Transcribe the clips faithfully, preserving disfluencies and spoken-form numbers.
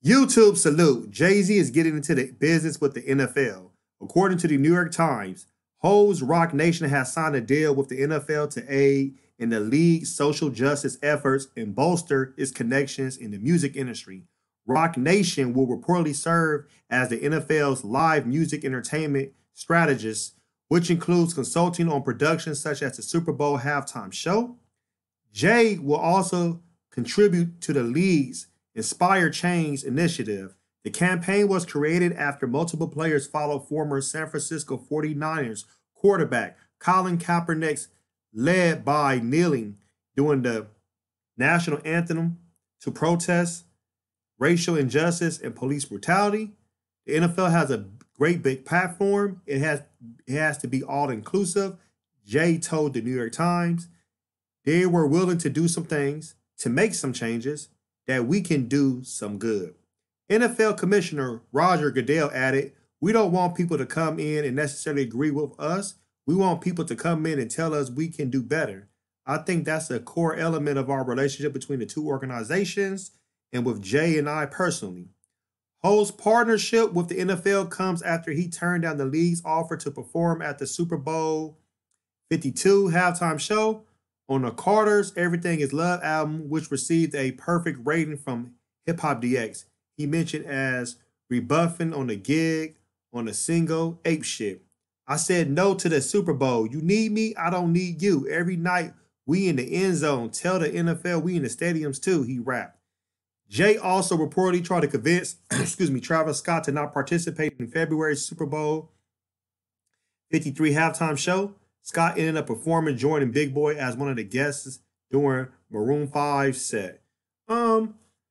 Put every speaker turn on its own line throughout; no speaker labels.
YouTube salute. Jay-Z is getting into the business with the N F L. According to the New York Times, Ho's Rock Nation has signed a deal with the N F L to aid in the league's social justice efforts and bolster its connections in the music industry. Rock Nation will reportedly serve as the N F L's live music entertainment strategist, which includes consulting on productions such as the Super Bowl halftime show. Jay will also contribute to the league's Inspire Change initiative. The campaign was created after multiple players followed former San Francisco forty-niners quarterback Colin Kaepernick's led by kneeling during the national anthem to protest racial injustice and police brutality. The N F L has a great big platform. It has it has to be all inclusive. Jay told the New York Times they were willing to do some things to make some changes that we can do some good. N F L Commissioner Roger Goodell added, "We don't want people to come in and necessarily agree with us. We want people to come in and tell us we can do better." I think that's a core element of our relationship between the two organizations and with Jay and I personally. Ho's partnership with the N F L comes after he turned down the league's offer to perform at the Super Bowl fifty-two halftime show on the Carter's Everything Is Love album, which received a perfect rating from Hip Hop D X. He mentioned as rebuffing on the gig on the single Ape Shit. "I said no to the Super Bowl. You need me, I don't need you. Every night we in the end zone. Tell the N F L we in the stadiums too," he rapped. Jay also reportedly tried to convince, excuse me, Travis Scott to not participate in February's Super Bowl fifty-three halftime show. Scott ended up performing, joining Big Boy as one of the guests during Maroon five's set. Um,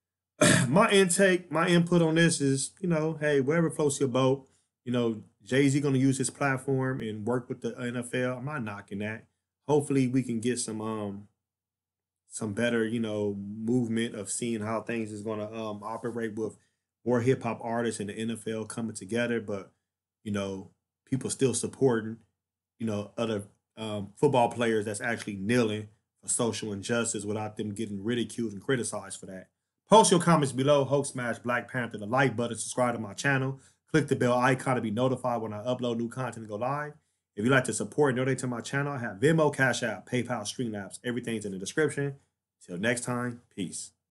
my intake, my input on this is, you know, hey, whatever floats your boat. You know, Jay-Z going to use his platform and work with the N F L. I'm not knocking that. Hopefully we can get some um some better, you know, movement of seeing how things is going to um operate with more hip hop artists and the N F L coming together. But, you know, people still supporting, you know, other um, football players that's actually kneeling for social injustice without them getting ridiculed and criticized for that. Post your comments below. Hulk smash Black Panther, the like button, subscribe to my channel. Click the bell icon to be notified when I upload new content and go live. If you'd like to support and donate to my channel, I have Venmo, CashApp, PayPal, Streamlabs. Everything's in the description. Till next time, peace.